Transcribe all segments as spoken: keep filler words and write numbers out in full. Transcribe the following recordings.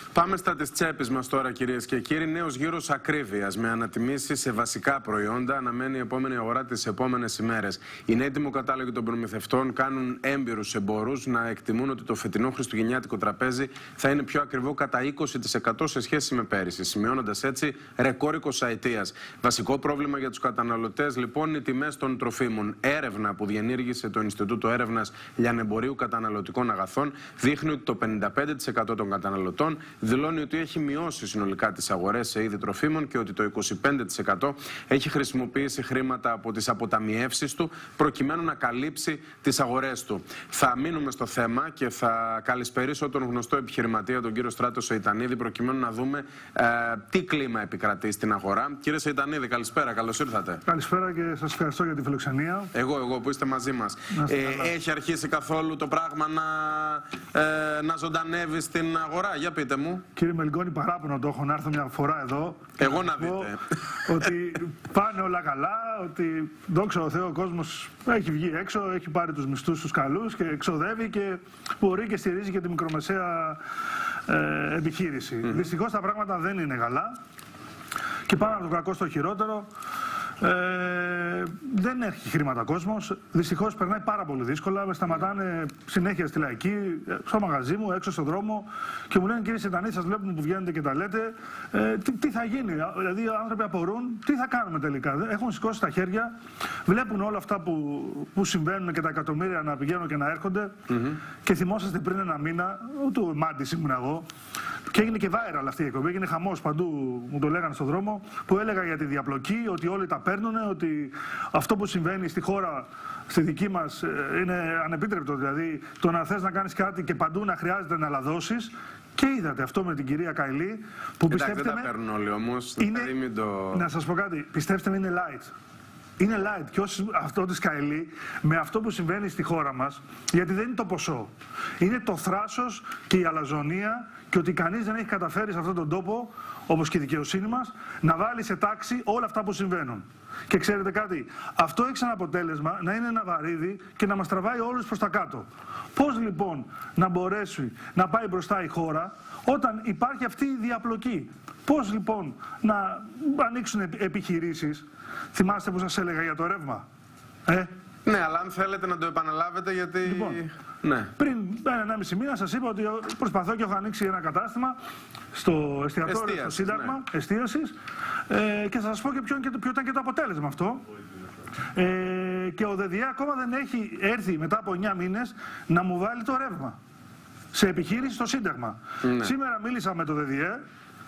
Πάμε στα της τσέπης μας τώρα, κυρίες και κύριοι. Νέος γύρος ακρίβειας με ανατιμήσεις σε βασικά προϊόντα αναμένει η επόμενη αγορά τις επόμενες ημέρες. Οι νέοι τιμοκατάλογοι των προμηθευτών κάνουν έμπειρους εμπόρους να εκτιμούν ότι το φετινό χριστουγεννιάτικο τραπέζι θα είναι πιο ακριβό κατά είκοσι τοις εκατό σε σχέση με πέρυσι, σημειώνοντας έτσι ρεκόρ εικοσαετίας. Βασικό πρόβλημα για τους καταναλωτές, λοιπόν, οι τιμές των τροφίμων. Έρευνα που διενήργησε το Ινστιτούτο Έρευνας Λιανεμπορίου Καταναλωτικών Αγαθών δείχνει ότι το πενήντα πέντε τοις εκατό των καταναλωτών δηλώνει ότι έχει μειώσει συνολικά τις αγορές σε είδη τροφίμων και ότι το είκοσι πέντε τοις εκατό έχει χρησιμοποιήσει χρήματα από τις αποταμιεύσεις του προκειμένου να καλύψει τις αγορές του. Θα μείνουμε στο θέμα και θα καλησπερίσω τον γνωστό επιχειρηματία, τον κύριο Στράτο Σεϊτανίδη, προκειμένου να δούμε ε, τι κλίμα επικρατεί στην αγορά. Κύριε Σεϊτανίδη, καλησπέρα, καλώς ήρθατε. Καλησπέρα και σας ευχαριστώ για τη φιλοξενία. Εγώ, εγώ που είστε μαζί μας. Ε, έχει αρχίσει καθόλου το πράγμα να, ε, να ζωντανεύει στην αγορά? Για πείτε μου. Κύριε Μελγκόνη, παράπονο το έχω να έρθω μια φορά εδώ. Εγώ να δείτε. Ότι πάνε όλα καλά, ότι δόξα τω Θεώ ο κόσμος έχει βγει έξω, έχει πάρει τους μισθούς τους καλούς και εξοδεύει και μπορεί και στηρίζει και τη μικρομεσαία ε, επιχείρηση. Mm-hmm. Δυστυχώς τα πράγματα δεν είναι καλά και πάμε από το κακό στο χειρότερο. Ε, δεν έχει χρήματα κόσμος. Δυστυχώς περνάει πάρα πολύ δύσκολα. Με σταματάνε συνέχεια στη Λαϊκή, στο μαγαζί μου, έξω στον δρόμο και μου λένε: κύριε Σεϊτανίδη, σας βλέπουμε που βγαίνετε και τα λέτε. Ε, τι, τι θα γίνει? Δηλαδή, οι άνθρωποι απορούν, τι θα κάνουμε τελικά? Έχουν σηκώσει τα χέρια, βλέπουν όλα αυτά που, που συμβαίνουν και τα εκατομμύρια να πηγαίνουν και να έρχονται. Mm-hmm. Και θυμόσαστε πριν ένα μήνα, ούτε ο Μάντης ήμουν εγώ, και έγινε και viral αυτή η εκπομπή, έγινε χαμός παντού, μου το λέγανε στον δρόμο, που έλεγα για τη διαπλοκή, ότι όλοι τα παίρνουν, ότι αυτό που συμβαίνει στη χώρα, στη δική μας, είναι ανεπίτρεπτο. Δηλαδή, το να θες να κάνεις κάτι και παντού να χρειάζεται να λαδώσεις. Και είδατε αυτό με την κυρία Καηλή, που πιστέψτε δεν με, τα παίρνουν όλοι όμως. Είναι, μην το... Να σας πω κάτι, πιστέψτε με, είναι light. Είναι light και όσοι αυτό της Καηλή, με αυτό που συμβαίνει στη χώρα μας, γιατί δεν είναι το ποσό. Είναι το θράσος και η αλαζονία και ότι κανείς δεν έχει καταφέρει σε αυτόν τον τόπο, όπως και η δικαιοσύνη μας, να βάλει σε τάξη όλα αυτά που συμβαίνουν. Και ξέρετε κάτι, αυτό έχει σαν αποτέλεσμα να είναι ένα βαρύδι και να μας τραβάει όλους προς τα κάτω. Πώς λοιπόν να μπορέσει να πάει μπροστά η χώρα όταν υπάρχει αυτή η διαπλοκή? Πώς λοιπόν να ανοίξουν επιχειρήσεις? Θυμάστε που σας έλεγα για το ρεύμα? Ε? Ναι, αλλά αν θέλετε να το επαναλάβετε, γιατί... Λοιπόν, ναι. Πριν ένα ενάμιση μήνα σας είπα ότι προσπαθώ και έχω ανοίξει ένα κατάστημα στο εστιατόριο, Εστίασης, στο Σύνταγμα, ναι. Εστίασης, ε, και θα σας πω και ποιο, και ποιο ήταν και το αποτέλεσμα αυτό. Ε, και ο ΔΔΕ ακόμα δεν έχει έρθει μετά από εννιά μήνες να μου βάλει το ρεύμα σε επιχείρηση στο Σύνταγμα. Ναι. Σήμερα μίλησα με το ΔΔΕ,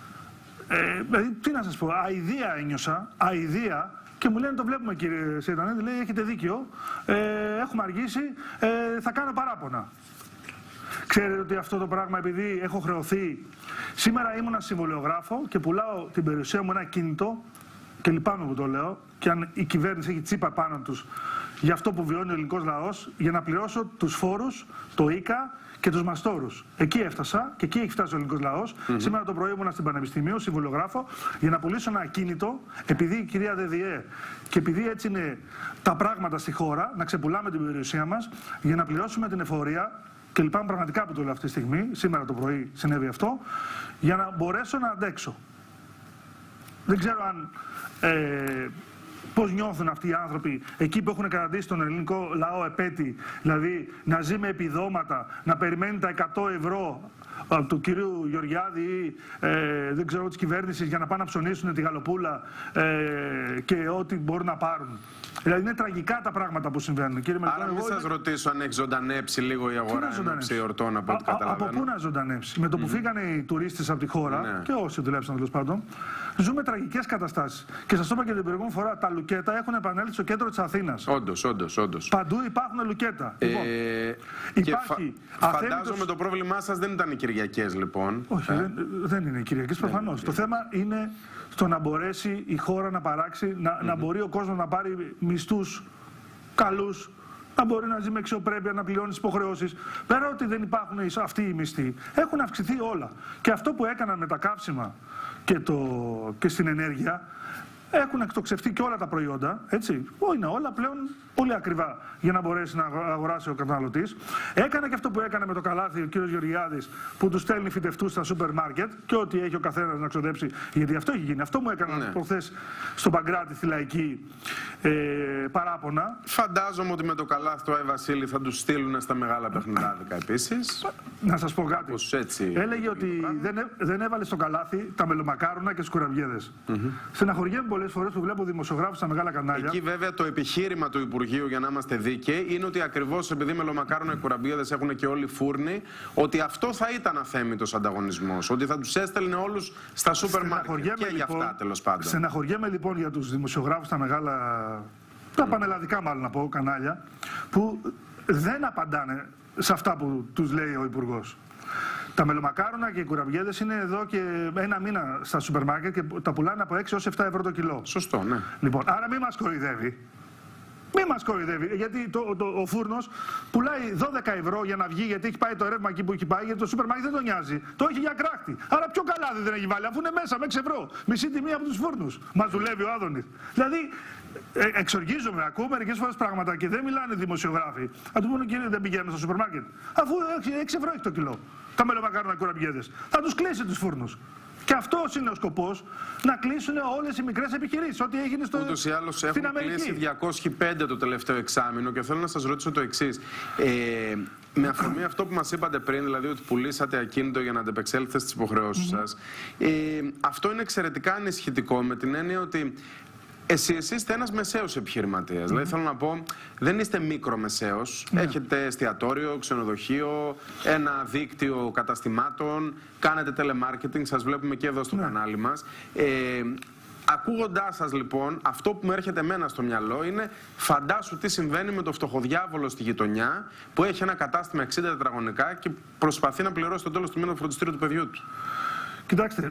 ε, δηλαδή τι να σας πω, αηδία ένιωσα, αηδία. Και μου λένε: το βλέπουμε, κύριε Σεϊτανίδη, λέει, έχετε δίκιο, ε, έχουμε αργήσει, ε, θα κάνω παράπονα. Ξέρετε ότι αυτό το πράγμα, επειδή έχω χρεωθεί, σήμερα ήμουν συμβολιογράφο και πουλάω την περιουσία μου ένα κίνητο, και λυπάμαι που το λέω, και αν η κυβέρνηση έχει τσίπα πάνω τους για αυτό που βιώνει ο ελληνικός λαός, για να πληρώσω τους φόρους, το ΙΚΑ και τους μαστόρους. Εκεί έφτασα και εκεί έχει φτάσει ο ελληνικός λαός. Mm-hmm. Σήμερα το πρωί ήμουν στην Πανεπιστημίου, συμβολογράφο, για να πουλήσω ένα ακίνητο, επειδή η κυρία ΔΔΕ και επειδή έτσι είναι τα πράγματα στη χώρα, να ξεπουλάμε την περιουσία μας για να πληρώσουμε την εφορία. Και λυπάμαι πραγματικά που το λέω αυτή τη στιγμή, σήμερα το πρωί συνέβη αυτό, για να μπορέσω να αντέξω. Δεν ξέρω αν. Ε, Πώς νιώθουν αυτοί οι άνθρωποι εκεί που έχουν καταντήσει τον ελληνικό λαό επέτη, δηλαδή να ζει με επιδόματα, να περιμένει τα εκατό ευρώ του κυρίου Γεωργιάδη ή ε, δεν ξέρω της κυβέρνησης για να πάνε να ψωνίσουν τη γαλοπούλα ε, και ό,τι μπορούν να πάρουν. Δηλαδή είναι τραγικά τα πράγματα που συμβαίνουν. Κύριε Άρα μην σας είμαι... ρωτήσω αν έχει ζωντανέψει λίγο η αγορά ενόψει εορτών, από ό,τι καταλαβαίνω. Από πού να ζωντανέψει? Με το που mm-hmm. φύγανε οι τουρίστες από τη χώρα, ναι. και όσοι δουλέψαν τέλος πάντων, ζούμε τραγικές καταστάσεις. Και σας το είπα και την προηγούμενη φορά, τα λουκέτα έχουν επανέλθει στο κέντρο της Αθήνας. Όντως, όντως, όντως. Παντού υπάρχουν λουκέτα. Ε, λοιπόν, υπάρχει φα... Φαντάζομαι το πρόβλημά σας δεν ήταν οι Κυριακές, λοιπόν. Όχι, ε? δεν, δεν είναι οι Κυριακές προφανώς. Το θέμα είναι στο να μπορέσει η χώρα να παράξει, να, mm-hmm. να μπορεί ο κόσμος να πάρει μισθούς καλούς, να μπορεί να ζει με αξιοπρέπεια, να πληρώνει τις υποχρεώσεις. Πέρα ότι δεν υπάρχουν αυτοί οι μισθοί, έχουν αυξηθεί όλα. Και αυτό που έκαναν με τα καύσιμα και, το, και στην ενέργεια, έχουν εκτοξευτεί και όλα τα προϊόντα, έτσι. Είναι όλα πλέον πολύ ακριβά για να μπορέσει να αγοράσει ο καταναλωτής. Έκανε και αυτό που έκανε με το καλάθι ο κύριος Γεωργιάδης, που του στέλνει φυτευτούς στα σούπερ μάρκετ και ό,τι έχει ο καθένας να ξοδέψει. Γιατί αυτό έχει γίνει. Αυτό μου έκαναν ναι. προχθές στον Παγκράτη, στη Λαϊκή, ε, παράπονα. Φαντάζομαι ότι με το καλάθι του Άι Βασίλη θα του στείλουν στα μεγάλα παιχνιδάδικα επίσης. Να σας πω κάτι. Έτσι... Έλεγε ότι δεν, δεν έβαλε στο καλάθι τα μελομακάρονα και τους κουραβιέδες. Mm-hmm. Στεναχωριέμαι πολλές φορές που βλέπω δημοσιογράφους στα μεγάλα κανάλια. Εκεί βέβαια το επιχείρημα του Υπουργείου, για να είμαστε δίκαιοι, είναι ότι ακριβώς επειδή μελομακάρονα και κουραβιέδες έχουν και όλοι φούρνοι, ότι αυτό θα ήταν αθέμητος ανταγωνισμός. Ότι θα τους έστελνε όλους στα σούπερ μάρκετ. Και λοιπόν, για αυτά τέλος πάντων. Στεναχωριέμαι λοιπόν για τους δημοσιογράφους στα μεγάλα, τα mm. πανελλαδικά μάλλον να πω, κανάλια, που δεν απαντάνε σε αυτά που τους λέει ο Υπουργός. Τα μελομακάρονα και οι κουραβιέδες είναι εδώ και ένα μήνα στα σούπερ μάρκετ και τα πουλάνε από έξι έως επτά ευρώ το κιλό. Σωστό, ναι. Λοιπόν, άρα μην μας κοροϊδεύει. Μην μας κοροϊδεύει. Γιατί το, το, ο φούρνος πουλάει δώδεκα ευρώ για να βγει, γιατί έχει πάει το ρεύμα εκεί που έχει πάει, γιατί το σούπερ μάρκετ δεν τον νοιάζει. Το έχει για κράχτη. Άρα πιο καλάδι δεν έχει βάλει, αφού είναι μέσα με έξι ευρώ. Μισή τιμή από τους φούρνους. Μας δουλεύει ο Άδωνης. Δηλαδή, ε, εξοργίζομαι, ακούω μερικές φορές πράγματα και δεν μιλάνε δημοσιογράφοι. Θα του πούνε, κύριε, δεν πηγαίνουν στο σούπερ μάρκετ. Αφού έξι ευρώ έχει το κιλό. Τα μελομακάρονα και κουραβιέδες. Θα τους κλείσει τους φούρνους. Και αυτός είναι ο σκοπός, να κλείσουν όλες οι μικρές επιχειρήσεις. Ό,τι έγινε στο, ούτως ή άλλως έχουν κλείσει διακόσιοι πέντε το τελευταίο εξάμηνο και θέλω να σας ρωτήσω το εξής. Ε, με αφορμή αυτό που μας είπατε πριν, δηλαδή ότι πουλήσατε ακίνητο για να αντεπεξέλθετε στις υποχρεώσεις mm-hmm. σας, ε, αυτό είναι εξαιρετικά ανησυχητικό με την έννοια ότι Εσύ, εσείς είστε ένας μεσαίος επιχειρηματίας. Mm-hmm. Δηλαδή, θέλω να πω, δεν είστε μικρομεσαίος. Yeah. Έχετε εστιατόριο, ξενοδοχείο, ένα δίκτυο καταστημάτων, κάνετε telemarketing, σας βλέπουμε και εδώ στο yeah. κανάλι μας. Ε, Ακούγοντάς σας λοιπόν, αυτό που μου έρχεται εμένα στο μυαλό είναι φαντάσου τι συμβαίνει με το φτωχοδιάβολο στη γειτονιά που έχει ένα κατάστημα εξήντα τετραγωνικά και προσπαθεί να πληρώσει το τέλος του μήνα το φροντιστήριο του παιδιού του. Κοιτάξτε,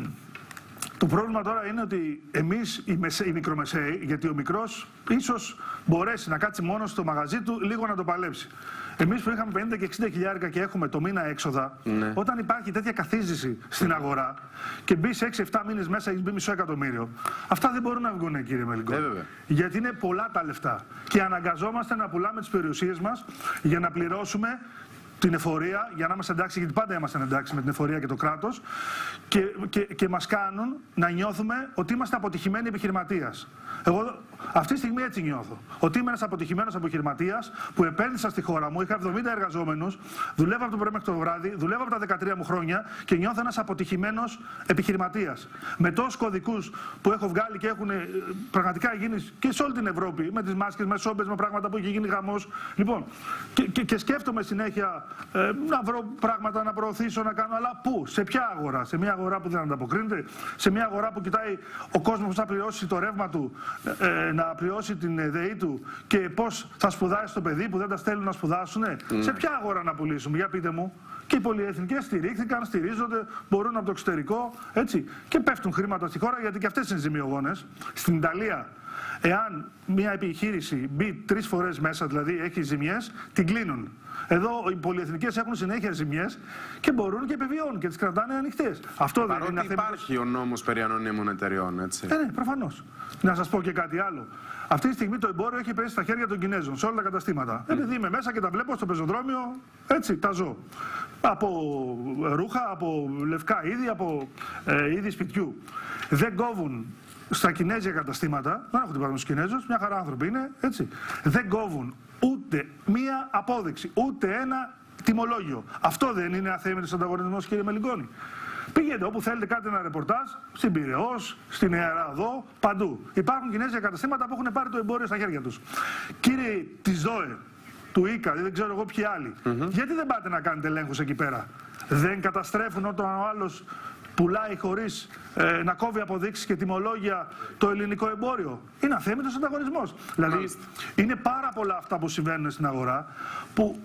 το πρόβλημα τώρα είναι ότι εμείς οι, μεσαι... οι μικρομεσαίοι, γιατί ο μικρός ίσως μπορέσει να κάτσει μόνο στο μαγαζί του λίγο να το παλέψει. Εμείς που είχαμε πενήντα και εξήντα χιλιάρικα και έχουμε το μήνα έξοδα, ναι. όταν υπάρχει τέτοια καθίζηση στην αγορά και μπει σε έξι εφτά μήνες μέσα, έχει μπει μισό εκατομμύριο, αυτά δεν μπορούν να βγουν, κύριε Μελικό. Ε, γιατί είναι πολλά τα λεφτά. Και αναγκαζόμαστε να πουλάμε τις περιουσίες μας για να πληρώσουμε την εφορία, για να είμαστε εντάξει, γιατί πάντα είμαστε εντάξει με την εφορία και το κράτος, και, και, και μας κάνουν να νιώθουμε ότι είμαστε αποτυχημένοι επιχειρηματίας. Εγώ αυτή τη στιγμή έτσι νιώθω. Ότι είμαι ένας αποτυχημένος επιχειρηματίας που επένδυσα στη χώρα μου, είχα εβδομήντα εργαζόμενους, δουλεύω από το πρωί μέχρι το βράδυ, δουλεύω από τα δεκατρία μου χρόνια και νιώθω ένας αποτυχημένος επιχειρηματίας. Με τόσους κωδικούς που έχω βγάλει και έχουν πραγματικά γίνει και σε όλη την Ευρώπη, με τις μάσκες, με σόμπες, με πράγματα που έχει γίνει χαμός. Λοιπόν, και, και, και σκέφτομαι συνέχεια ε, να βρω πράγματα να προωθήσω, να κάνω, αλλά πού, σε ποια αγορά, σε μια αγορά που δεν ανταποκρίνεται, σε μια αγορά που κοιτάει ο κόσμος πώς θα πληρώσει το ρεύμα του, ε, να πληρώσει την ΔΕΗ του και πώς θα σπουδάσει το παιδί που δεν τα στέλνουν να σπουδάσουν. Mm. Σε ποια αγορά να πουλήσουμε, για πείτε μου. Και οι πολυεθνικές στηρίχθηκαν, στηρίζονται, μπορούν από το εξωτερικό, έτσι. Και πέφτουν χρήματα στη χώρα γιατί και αυτές είναι ζημιογόνες. Στην Ιταλία, εάν μια επιχείρηση μπει τρεις φορές μέσα, δηλαδή έχει ζημιές, την κλείνουν. Εδώ οι πολυεθνικές έχουν συνέχεια ζημιές και μπορούν και επιβιώνουν και τις κρατάνε ανοιχτές. Αυτό δεν είναι αθέμητος. Υπάρχει ο νόμος περί ανωνύμων εταιριών, έτσι. Ε, ναι, προφανώς. Να σας πω και κάτι άλλο. Αυτή τη στιγμή το εμπόριο έχει πέσει στα χέρια των Κινέζων σε όλα τα καταστήματα. Mm. Επειδή είμαι μέσα και τα βλέπω στο πεζοδρόμιο, έτσι τα ζω. Από ρούχα, από λευκά είδη, από ε, είδη σπιτιού. Δεν κόβουν στα κινέζικα καταστήματα, δεν έχω τίποτα με τους Κινέζους, μια χαρά άνθρωποι είναι, έτσι. Δεν κόβουν ούτε μία απόδειξη, ούτε ένα τιμολόγιο. Αυτό δεν είναι αθέμητος ανταγωνισμός, κύριε Μελικόνη? Πήγαινε όπου θέλετε, κάντε ένα ρεπορτάζ, στην Πειραιώς, στην Νεαρά Οδό, παντού. Υπάρχουν κινέζικα καταστήματα που έχουν πάρει το εμπόριο στα χέρια τους. Κύριε της ΔΟΕ, του ΙΚΑ, δεν ξέρω εγώ ποιοι άλλοι, mm-hmm. γιατί δεν πάτε να κάνετε ελέγχους εκεί πέρα? Δεν καταστρέφουν όταν ο άλλος πουλάει χωρίς ε, να κόβει αποδείξεις και τιμολόγια το ελληνικό εμπόριο? Είναι αθέμητος ανταγωνισμός. Δηλαδή, είναι πάρα πολλά αυτά που συμβαίνουν στην αγορά που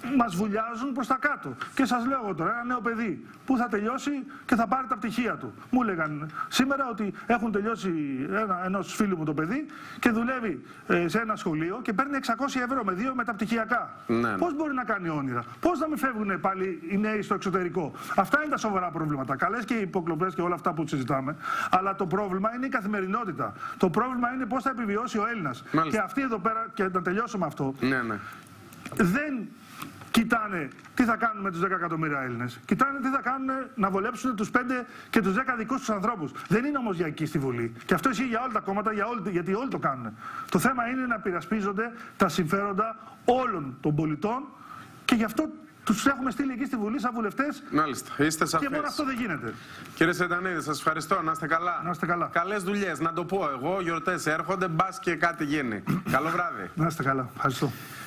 μας βουλιάζουν προς τα κάτω. Και σας λέω εγώ τώρα, ένα νέο παιδί που θα τελειώσει και θα πάρει τα πτυχία του. Μου έλεγαν σήμερα ότι έχουν τελειώσει ένα, ενός φίλου μου το παιδί και δουλεύει ε, σε ένα σχολείο και παίρνει εξακόσια ευρώ με δύο μεταπτυχιακά. Ναι. Πώς μπορεί να κάνει όνειρα, πώς να μην φεύγουν πάλι οι νέοι στο εξωτερικό. Αυτά είναι τα σοβαρά προβλήματα. Καλές και οι υποκλοπές και όλα αυτά που συζητάμε. Αλλά το πρόβλημα είναι η καθημερινότητα. Το πρόβλημα είναι πώς θα επιβιώσει ο Έλληνας. Και αυτοί εδώ πέρα, και να τελειώσω με αυτό, ναι, ναι. δεν κοιτάνε τι θα κάνουν με τους δέκα εκατομμύρια Έλληνες. Κοιτάνε τι θα κάνουν να βολέψουν τους πέντε και τους δέκα δικούς τους ανθρώπους. Δεν είναι όμως για εκεί στη Βουλή. Και αυτό ισχύει για όλα τα κόμματα, για όλοι, γιατί όλοι το κάνουν. Το θέμα είναι να πειρασπίζονται τα συμφέροντα όλων των πολιτών και γι' αυτό τους έχουμε στείλει εκεί στη Βουλή σαν βουλευτές. Μάλιστα. Είστε σαφείς. Και μόνο αυτό δεν γίνεται. Κύριε Σεντανίδη, σας ευχαριστώ. Να είστε καλά. Να είστε καλά. Καλές δουλειές. Να το πω εγώ. Γιορτές έρχονται. Μπας και κάτι γίνει. Καλό βράδυ. Να είστε καλά. Ευχαριστώ.